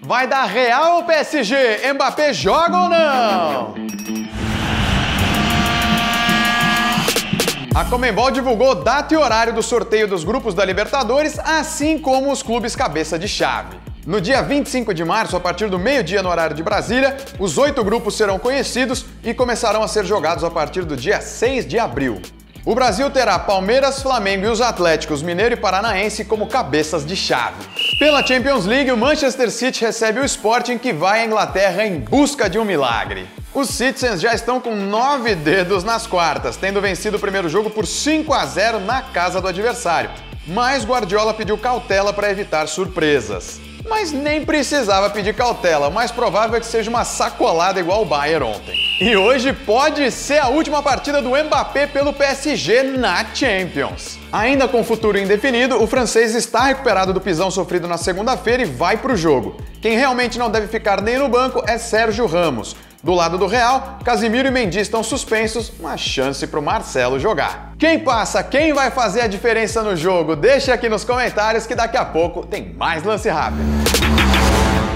Vai dar Real ou PSG? Mbappé joga ou não? A Conmebol divulgou data e horário do sorteio dos grupos da Libertadores, assim como os clubes cabeça de chave. No dia 25 de março, a partir do meio-dia no horário de Brasília, os 8 grupos serão conhecidos e começarão a ser jogados a partir do dia 6 de abril. O Brasil terá Palmeiras, Flamengo e os Atléticos Mineiro e Paranaense como cabeças de chave. Pela Champions League, o Manchester City recebe o Sporting, que vai à Inglaterra em busca de um milagre. Os Citizens já estão com 9 dedos nas quartas, tendo vencido o primeiro jogo por 5-0 na casa do adversário. Mas Guardiola pediu cautela para evitar surpresas. Mas nem precisava pedir cautela, o mais provável é que seja uma sacolada igual o Bayern ontem. E hoje pode ser a última partida do Mbappé pelo PSG na Champions. Ainda com futuro indefinido, o francês está recuperado do pisão sofrido na segunda-feira e vai pro jogo. Quem realmente não deve ficar nem no banco é Sérgio Ramos. Do lado do Real, Casemiro e Mendy estão suspensos, uma chance para o Marcelo jogar. Quem passa, quem vai fazer a diferença no jogo? Deixa aqui nos comentários que daqui a pouco tem mais lance rápido.